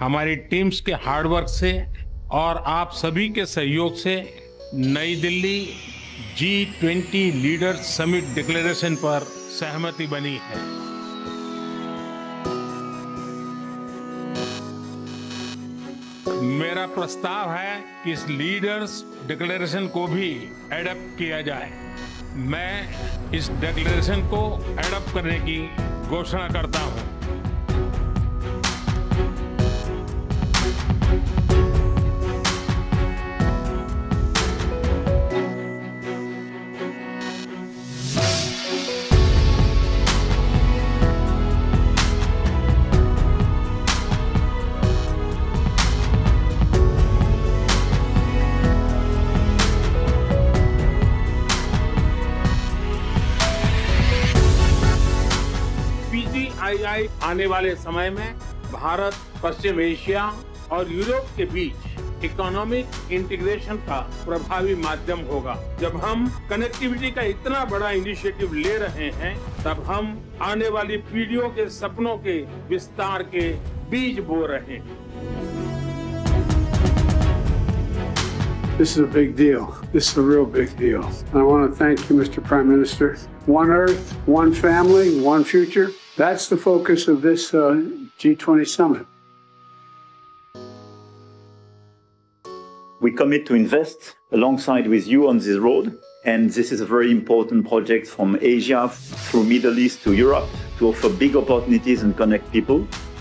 हमारी टीम्स के हार्डवर्क से और आप सभी के सहयोग से नई Delhi G20 leaders summit declaration पर सहमति बनी है। मेरा प्रस्ताव है कि इस लीडर्स डिक्लेरेशन को भी एडॉप्ट किया जाए। मैं इस डिक्लेरेशन को एडॉप्ट करने की घोषणा करता हूं। PGII आने वाले समय में भारत, पश्चिम एशिया और यूरोप के बीच इकोनॉमिक इंटीग्रेशन का प्रभावी माध्यम होगा। जब हम कनेक्टिविटी का इतना बड़ा इनिशिएटिव ले रहे हैं, तब हम आने वाली पीढ़ियों के सपनों के विस्तार के बीज बो रहे हैं। This is a big deal. This is a real big deal. I want to thank you, Mr. Prime Minister. One Earth, one family, one future. That's the focus of this G20 summit. We commit to invest alongside with you on this road, and this is a very important project from Asia through Middle East to Europe to offer big opportunities and connect people.